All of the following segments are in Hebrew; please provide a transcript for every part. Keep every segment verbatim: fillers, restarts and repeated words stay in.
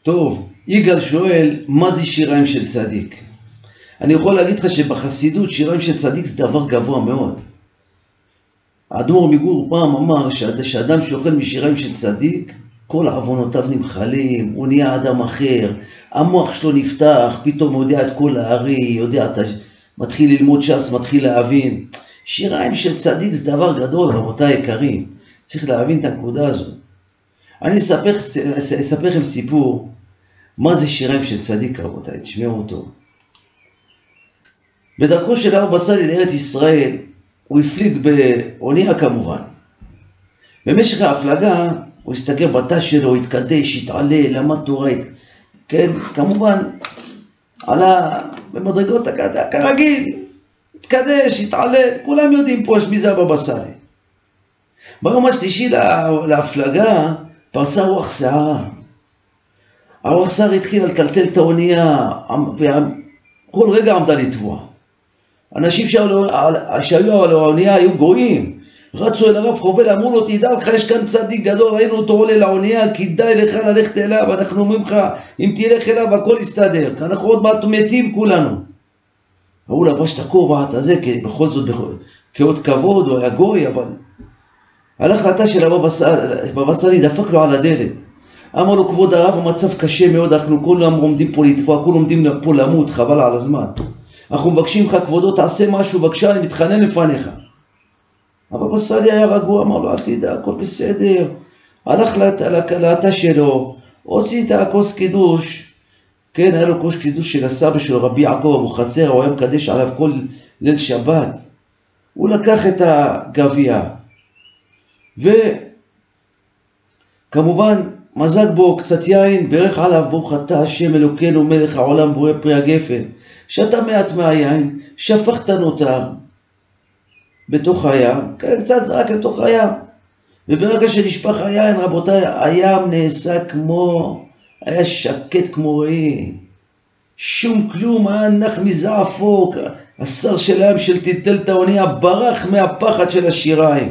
טוב, יגאל שואל, מה זה שיריים של צדיק? אני יכול להגיד לך שבחסידות שיריים של צדיק זה דבר גבוה מאוד. האדמו"ר מגור פעם אמר שאדם שאוכל משיריים של צדיק, כל עוונותיו נמחלים, הוא נהיה אדם אחר, המוח שלו נפתח, פתאום הוא יודע את כל הארי, יודע, מתחיל ללמוד ש"ס, מתחיל להבין. שיריים של צדיק זה דבר גדול, רבותיי יקרים. צריך להבין את הנקודה הזו. אני אספר, אספר לכם סיפור, מה זה שיריים של צדיק, רבותיי, תשמעו אותו. בדרכו של הבבא סאלי לארץ ישראל, הוא הפליג באונייה כמובן. במשך ההפלגה, הוא הסתגר בתא שלו, התקדש, התעלה, למד תורה, כן, כמובן, עלה במדרגות הקדה, כרגיל, התקדש, התעלה, כולם יודעים פה מי זה הבבא סאלי. ביום השלישי להפלגה, פרצה רוח סערה. הרוח סערה התחילה לטלטל את האונייה, וכל רגע עמדה לטבוע. אנשים שהיו על האונייה היו גויים, רצו אל הרב חובל, אמרו לו, תדע לך, יש כאן צדיק גדול, ראינו אותו עולה לאונייה, כדאי לך ללכת אליו, אנחנו אומרים לך, אם תלך אליו, הכל יסתדר, כי אנחנו עוד מעט מתים כולנו. הוא לבש את הכובע, את הזה, כי בכל זאת, כאות כבוד, הוא היה גוי, אבל... הלך לתא של הבבא סאלי, דפק לו על הדלת. אמר לו, כבוד הרב, המצב קשה מאוד, אנחנו כולם עומדים פה לתבוע, כולם עומדים פה למות, חבל על הזמן. אנחנו מבקשים לך, כבודו, תעשה משהו, בבקשה, אני מתחנן לפניך. הבבא סאלי היה רגוע, אמר לו, אל תדע, הכל בסדר. הלך לתא שלו, הוציא את הכוס קידוש, כן, היה לו כוס קידוש של הסבא שלו, רבי יעקב אבוחצירא, הוא היה מקדש עליו כל ליל שבת. הוא לקח את הגביע, וכמובן, מזג בו קצת יין, ברך עליו, ברוך אתה השם אלוקינו מלך העולם בורא פרי הגפן. שתה מעט מהיין, שפך את הנותר בתוך הים, קצת זרק לתוך הים. וברגע שנשפך היין, רבותיי, הים נעשה כמו, היה שקט כמו ראי. שום כלום, היה נח מזעפו, השר של הים של טלטל את האונייה, ברח מהפחד של השיריים.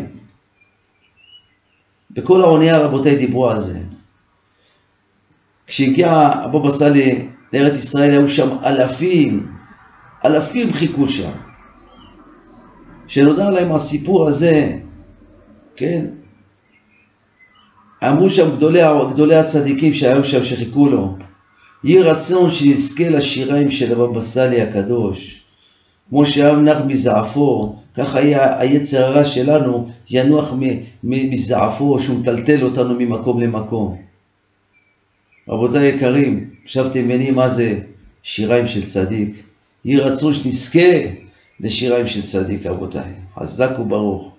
בכל האונייה, רבותיי, דיברו על זה. כשהגיע הבבא סאלי לארץ ישראל, היו שם אלפים, אלפים חיכו שם. שנודע להם הסיפור הזה, כן? אמרו שם גדולי, גדולי הצדיקים שהיו שם שחיכו לו, יהי רצון שנזכה לשיריים של הבבא סאלי הקדוש. כמו שהים נח מזעפו, ככה יהיה היצר הרע שלנו ינוח מזעפו, שהוא מטלטל אותנו ממקום למקום. רבותיי יקרים, שבתם מבינים מה זה שיריים של צדיק. יהי רצון שנזכה לשיריים של צדיק, רבותיי. חזק וברוך.